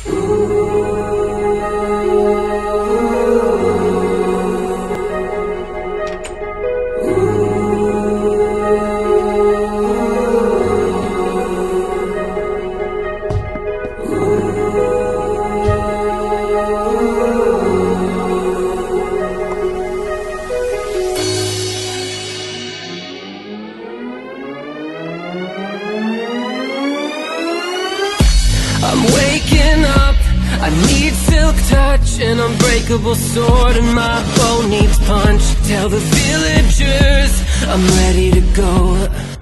I'm waking up, I need silk touch, an unbreakable sword, and my bow needs punch. Tell the villagers I'm ready to go.